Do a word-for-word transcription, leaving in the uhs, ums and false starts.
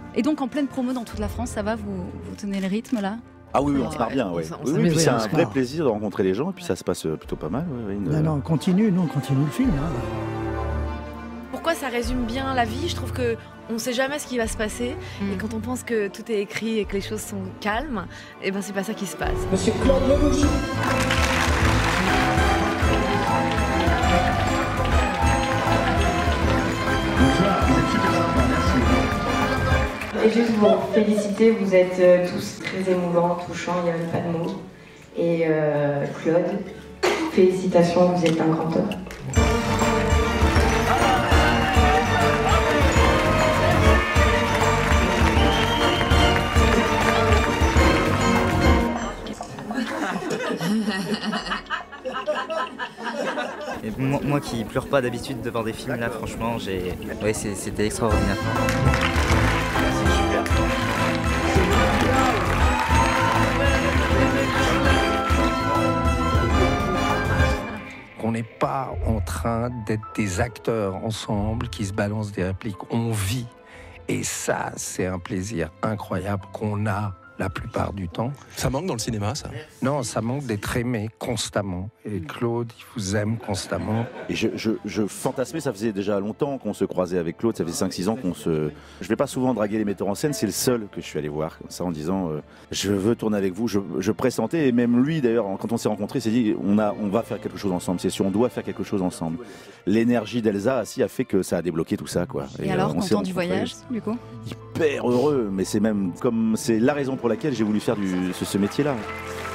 Et donc en pleine promo dans toute la France, ça va, vous, vous tenez le rythme là? Ah oui, oui, on se marre bien, on ouais. s- on Oui, s'amuse oui, puis bien, c'est on un se vrai marre. plaisir de rencontrer les gens, et puis ça se passe euh, plutôt pas mal. Ouais, ouais, une- Non, non, on continue, nous on continue le film. Hein. Pourquoi ça résume bien la vie? Je trouve que on sait jamais ce qui va se passer. Mm. Et quand on pense que tout est écrit et que les choses sont calmes, et ben c'est pas ça qui se passe. Monsieur Claude Lelouch. Bonsoir, vous êtes super sympa, merci. Et juste vous féliciter, vous êtes euh, tous très émouvants, touchants, il n'y a même pas de mots. Et euh, Claude, félicitations, vous êtes un grand homme. Et moi, moi qui pleure pas d'habitude devant des films, là franchement, j'ai, ouais, c'est- c'était extraordinaire. On n'est pas en train d'être des acteurs ensemble qui se balancent des répliques. On vit. Et ça, c'est un plaisir incroyable qu'on a la plupart du temps. Ça manque dans le cinéma, ça? Non, ça manque d'être aimé constamment. Et Claude, il vous aime constamment. Et je, je, je fantasmais, ça faisait déjà longtemps qu'on se croisait avec Claude, ça faisait cinq six ans qu'on se... Je vais pas souvent draguer les metteurs en scène, c'est le seul que je suis allé voir, comme ça en disant euh, je veux tourner avec vous, je, je pressentais, et même lui d'ailleurs, quand on s'est rencontrés, il s'est dit on, a, on va faire quelque chose ensemble, c'est sûr, on doit faire quelque chose ensemble. L'énergie d'Elsa aussi a fait que ça a débloqué tout ça, quoi. Et, euh, alors, on s'est content du rencontrés. voyage, du coup? Hyper heureux, mais c'est même comme c'est la raison pour laquelle j'ai voulu faire du, ce, ce métier-là.